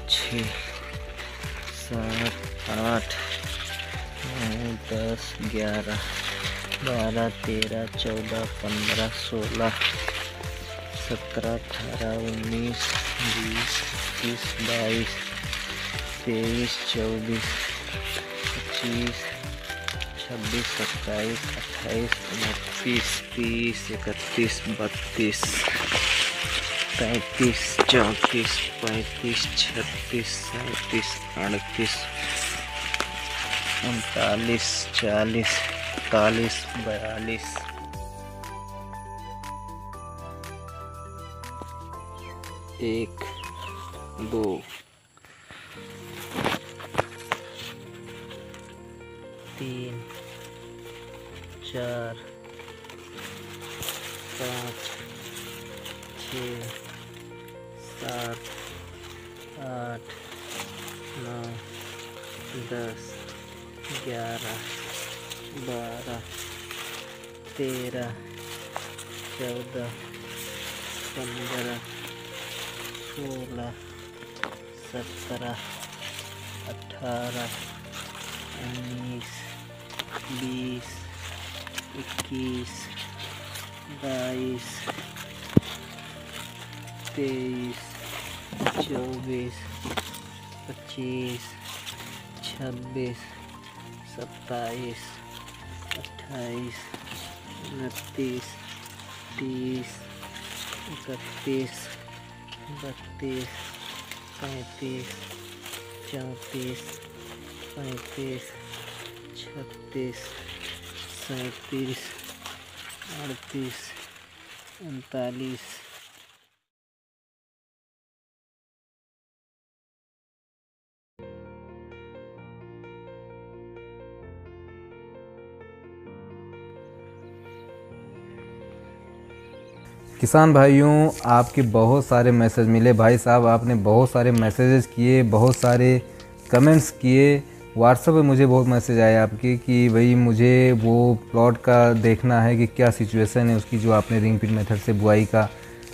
6 7 8 9 10 11 12 13 14 15 16 17 18 19 20 21 22 23 24 25 26 27 28 29 30 31 32 33 34 35 36 37 38 39 40 41 42 1 2 3 4 5 6 7 8 9 10 11 12 13 14 15 16 17 18 19 20 21 22 23 24 25 26 27 28 29 30 31 32 33 34 35 36 37 38 39 किसान भाइयों, आपके बहुत सारे मैसेज मिले भाई साहब। आपने बहुत सारे मैसेजेस किए, बहुत सारे कमेंट्स किए। व्हाट्सएप पे मुझे बहुत मैसेज आए आपके कि भाई मुझे वो प्लॉट का देखना है कि क्या सिचुएशन है उसकी, जो आपने रिंग पिट मेथड से बुआई का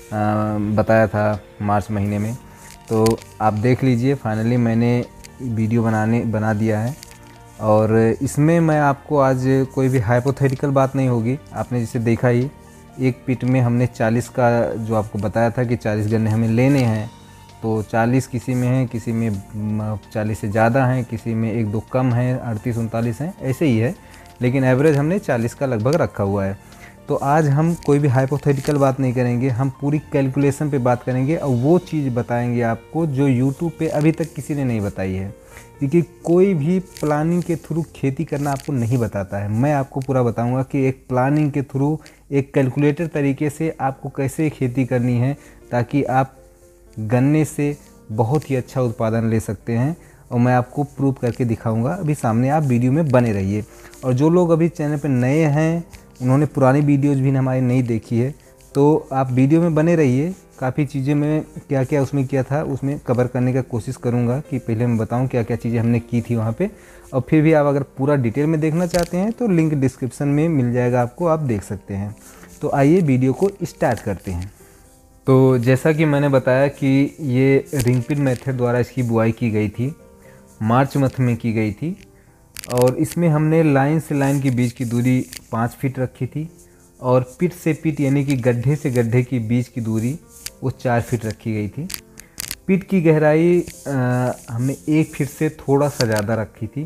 बताया था मार्च महीने में। तो आप देख लीजिए, फाइनली मैंने वीडियो बना दिया है। और इसमें मैं आपको आज कोई भी हाइपोथेटिकल बात नहीं होगी। आपने जिसे देखा ही, एक पिट में हमने 40 का जो आपको बताया था कि 40 गन्ने हमें लेने हैं, तो 40 किसी में है, किसी में 40 से ज़्यादा हैं, किसी में 1-2 कम हैं, 38-39 हैं, ऐसे ही है। लेकिन एवरेज हमने 40 का लगभग रखा हुआ है। तो आज हम कोई भी हाइपोथेटिकल बात नहीं करेंगे, हम पूरी कैलकुलेशन पे बात करेंगे और वो चीज़ बताएंगे आपको जो यूट्यूब पे अभी तक किसी ने नहीं बताई है। क्योंकि कोई भी प्लानिंग के थ्रू खेती करना आपको नहीं बताता है। मैं आपको पूरा बताऊंगा कि एक प्लानिंग के थ्रू, एक कैलकुलेटर तरीके से आपको कैसे खेती करनी है, ताकि आप गन्ने से बहुत ही अच्छा उत्पादन ले सकते हैं। और मैं आपको प्रूव करके दिखाऊंगा। अभी सामने आप वीडियो में बने रहिए। और जो लोग अभी चैनल पर नए हैं, उन्होंने पुरानी वीडियोज़ भी हमारी नहीं देखी है, तो आप वीडियो में बने रहिए। काफ़ी चीज़ें मैं क्या क्या उसमें किया था उसमें कवर करने का कोशिश करूंगा कि पहले मैं बताऊं क्या क्या चीज़ें हमने की थी वहाँ पे। और फिर भी आप अगर पूरा डिटेल में देखना चाहते हैं तो लिंक डिस्क्रिप्शन में मिल जाएगा आपको, आप देख सकते हैं। तो आइए वीडियो को स्टार्ट करते हैं। तो जैसा कि मैंने बताया कि ये रिंग पिट मेथड द्वारा इसकी बुआई की गई थी, मार्च मंथ में की गई थी। और इसमें हमने लाइन से लाइन के बीच की दूरी 5 फीट रखी थी, और पिट से पिट यानी कि गड्ढे से गड्ढे के बीच की दूरी वो 4 फीट रखी गई थी। पिट की गहराई हमने 1 फीट से थोड़ा सा ज़्यादा रखी थी,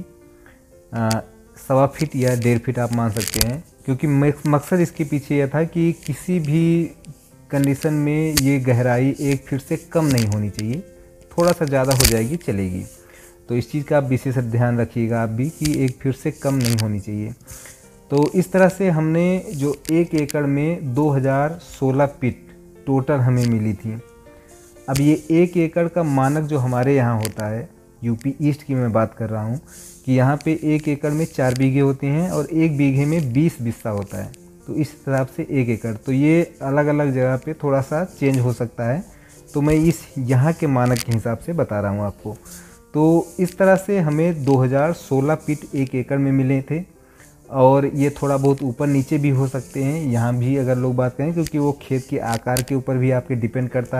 1.25 फीट या 1.5 फीट आप मान सकते हैं। क्योंकि मकसद इसके पीछे यह था कि किसी भी कंडीशन में ये गहराई 1 फीट से कम नहीं होनी चाहिए, थोड़ा सा ज़्यादा हो जाएगी चलेगी। तो इस चीज़ का आप विशेष ध्यान रखिएगा आप भी कि 1 फीट से कम नहीं होनी चाहिए। तो इस तरह से हमने जो 1 एकड़ में 2016 पिट टोटल हमें मिली थी। अब ये 1 एकड़ का मानक जो हमारे यहाँ होता है, यूपी ईस्ट की मैं बात कर रहा हूँ, कि यहाँ पे 1 एकड़ में 4 बीघे होते हैं और 1 बीघे में 20 बिस्सा होता है। तो इस हिसाब से 1 एकड़, तो ये अलग अलग जगह पे थोड़ा सा चेंज हो सकता है। तो मैं इस यहाँ के मानक के हिसाब से बता रहा हूँ आपको। तो इस तरह से हमें 2016 पिट 1 एकड़ में मिले थे। और ये थोड़ा बहुत ऊपर नीचे भी हो सकते हैं यहाँ भी अगर लोग बात करें, क्योंकि वो खेत के आकार के ऊपर भी आपके डिपेंड करता है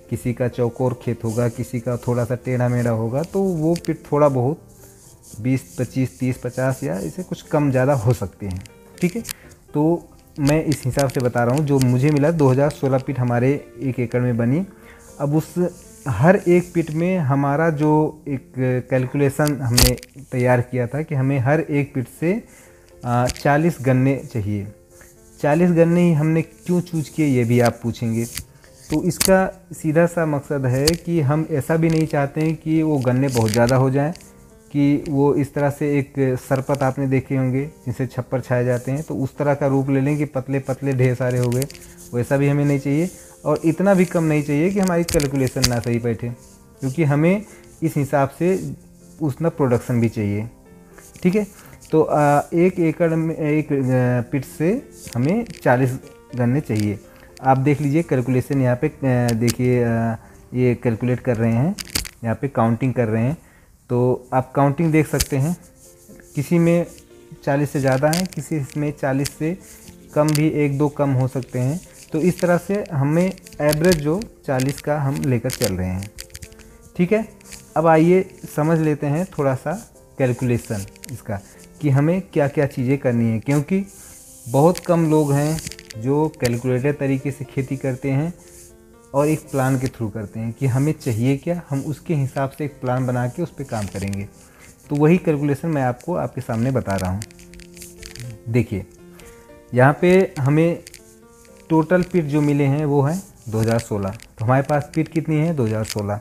किसी का चौकोर खेत होगा, किसी का थोड़ा सा टेढ़ा मेढ़ा होगा, तो वो पिट थोड़ा बहुत 20, 25, 30, 50 या इसे कुछ कम ज़्यादा हो सकते हैं। ठीक है, तो मैं इस हिसाब से बता रहा हूँ। जो मुझे मिला 2016 पिट हमारे 1 एकड़ में बनी। अब उस हर एक पिट में हमारा जो एक कैलकुलेशन हमने तैयार किया था कि हमें हर एक पिट से 40 गन्ने चाहिए। 40 गन्ने ही हमने क्यों चूज किए, ये भी आप पूछेंगे। तो इसका सीधा सा मकसद है कि हम ऐसा भी नहीं चाहते हैं कि वो गन्ने बहुत ज़्यादा हो जाएं, कि वो इस तरह से एक सरपत आपने देखे होंगे जिनसे छप्पर छाए जाते हैं, तो उस तरह का रूप ले लें कि पतले पतले ढेर सारे हो गए। वैसा भी हमें नहीं चाहिए, और इतना भी कम नहीं चाहिए कि हमारी कैलकुलेशन ना सही बैठे, क्योंकि हमें इस हिसाब से उतना प्रोडक्शन भी चाहिए। ठीक है, तो 1 एकड़ में 1 पिट से हमें 40 गन्ने चाहिए। आप देख लीजिए कैलकुलेशन यहाँ पे, देखिए ये कैलकुलेट कर रहे हैं, यहाँ पे काउंटिंग कर रहे हैं। तो आप काउंटिंग देख सकते हैं, किसी में 40 से ज़्यादा हैं, किसी में 40 से कम भी, 1-2 कम हो सकते हैं। तो इस तरह से हमें एवरेज जो 40 का हम लेकर चल रहे हैं। ठीक है, अब आइए समझ लेते हैं थोड़ा सा कैलकुलेशन इसका, कि हमें क्या क्या चीज़ें करनी है, क्योंकि बहुत कम लोग हैं जो कैलकुलेटेड तरीके से खेती करते हैं और एक प्लान के थ्रू करते हैं कि हमें चाहिए क्या, हम उसके हिसाब से एक प्लान बना के उस पर काम करेंगे। तो वही कैलकुलेशन मैं आपको आपके सामने बता रहा हूँ। देखिए यहाँ पे हमें टोटल पिट जो मिले हैं वो है 2016। तो हमारे पास पिट कितनी है 2016।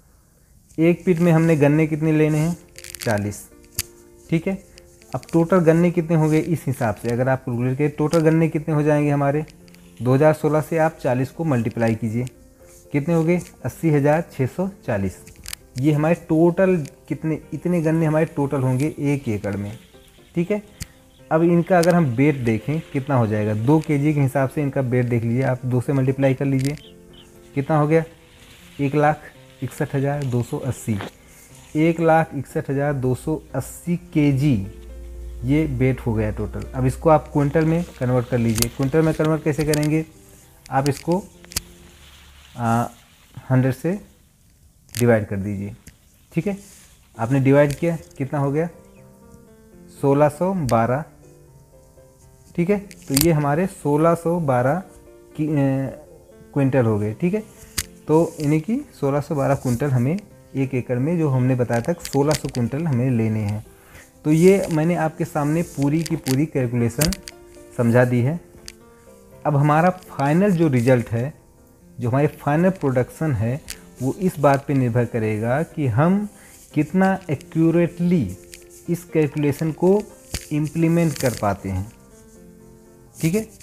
एक पिट में हमने गन्ने कितने लेने हैं 40। ठीक है, अब टोटल गन्ने कितने हो गए इस हिसाब से अगर आप कैलकुलेट करें, टोटल गन्ने कितने हो जाएंगे हमारे 2016 से आप 40 को मल्टीप्लाई कीजिए, कितने हो गए 80,640। ये हमारे टोटल कितने, इतने गन्ने हमारे टोटल होंगे 1 एकड़ में। ठीक है, अब इनका अगर हम वेट देखें कितना हो जाएगा, 2 kg के हिसाब से इनका वेट देख लीजिए आप, 2 से मल्टीप्लाई कर लीजिए, कितना हो गया 1,61,280। 1,61,280 kg ये वेट हो गया टोटल। अब इसको आप क्विंटल में कन्वर्ट कर लीजिए। क्विंटल में कन्वर्ट कैसे करेंगे, आप इसको 100 से डिवाइड कर दीजिए। ठीक है, आपने डिवाइड किया, कितना हो गया 1612। ठीक है, तो ये हमारे 1612 की क्विंटल हो गए। ठीक है, तो यानी कि 1612 क्विंटल हमें 1 एकड़ में, जो हमने बताया था 1600 क्विंटल हमें लेने हैं। तो ये मैंने आपके सामने पूरी की पूरी कैलकुलेशन समझा दी है। अब हमारा फाइनल जो रिज़ल्ट है, जो हमारे फाइनल प्रोडक्शन है, वो इस बात पे निर्भर करेगा कि हम कितना एक्यूरेटली इस कैलकुलेशन को इम्प्लीमेंट कर पाते हैं। ठीक है,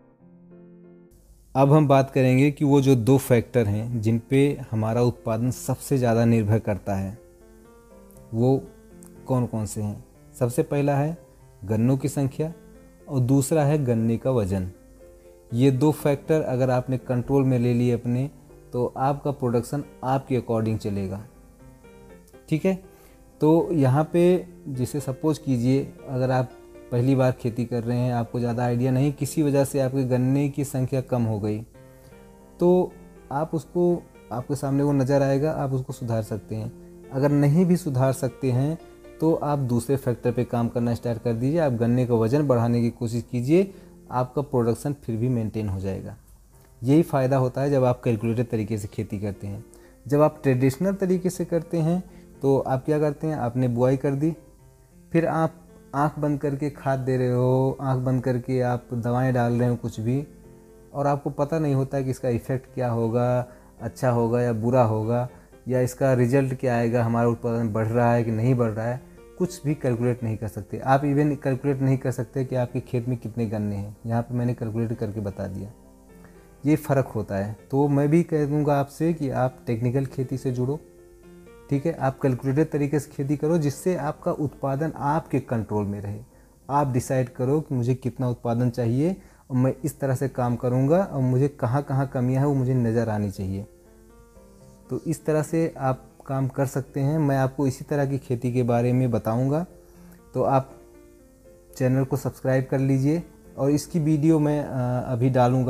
अब हम बात करेंगे कि वो जो 2 फैक्टर हैं जिन पे हमारा उत्पादन सबसे ज़्यादा निर्भर करता है, वो कौन कौन से हैं। सबसे पहला है गन्नों की संख्या और दूसरा है गन्ने का वज़न। ये 2 फैक्टर अगर आपने कंट्रोल में ले लिए अपने, तो आपका प्रोडक्शन आपके अकॉर्डिंग चलेगा। ठीक है, तो यहाँ पे जैसे सपोज कीजिए अगर आप पहली बार खेती कर रहे हैं, आपको ज़्यादा आइडिया नहीं, किसी वजह से आपके गन्ने की संख्या कम हो गई, तो आप उसको, आपके सामने वो नज़र आएगा, आप उसको सुधार सकते हैं। अगर नहीं भी सुधार सकते हैं तो आप दूसरे फैक्टर पे काम करना स्टार्ट कर दीजिए, आप गन्ने का वज़न बढ़ाने की कोशिश कीजिए, आपका प्रोडक्शन फिर भी मेंटेन हो जाएगा। यही फ़ायदा होता है जब आप कैलकुलेटेड तरीके से खेती करते हैं। जब आप ट्रेडिशनल तरीके से करते हैं तो आप क्या करते हैं, आपने बुआई कर दी, फिर आप आंख बंद करके खाद दे रहे हो, आंख बंद करके आप दवाएं डाल रहे हो कुछ भी, और आपको पता नहीं होता कि इसका इफ़ेक्ट क्या होगा, अच्छा होगा या बुरा होगा, या इसका रिजल्ट क्या आएगा, हमारा उत्पादन बढ़ रहा है कि नहीं बढ़ रहा है, कुछ भी कैलकुलेट नहीं कर सकते। आप इवन कैलकुलेट नहीं कर सकते कि आपके खेत में कितने गन्ने हैं, यहाँ पे मैंने कैलकुलेट करके बता दिया। ये फ़र्क होता है। तो मैं भी कह दूँगा आपसे कि आप टेक्निकल खेती से जुड़ो। ठीक है, आप कैलकुलेटेड तरीके से खेती करो जिससे आपका उत्पादन आपके कंट्रोल में रहे। आप डिसाइड करो कि मुझे कितना उत्पादन चाहिए और मैं इस तरह से काम करूँगा और मुझे कहाँ कहाँ कमियाँ हैं वो मुझे नज़र आनी चाहिए। तो इस तरह से आप काम कर सकते हैं। मैं आपको इसी तरह की खेती के बारे में बताऊँगा, तो आप चैनल को सब्सक्राइब कर लीजिए। और इसकी वीडियो मैं अभी डालूँगा,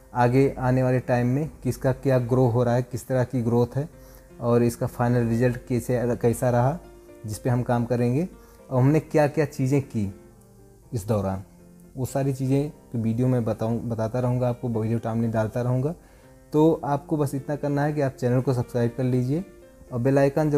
आगे आने वाले टाइम में किसका क्या ग्रो हो रहा है, किस तरह की ग्रोथ है और इसका फाइनल रिजल्ट कैसा रहा, जिस पे हम काम करेंगे और हमने क्या क्या चीज़ें की इस दौरान, वो सारी चीज़ें वीडियो में बताता रहूँगा आपको, वीडियो टाइमली डालता रहूँगा। तो आपको बस इतना करना है कि आप चैनल को सब्सक्राइब कर लीजिए और बेल आइकन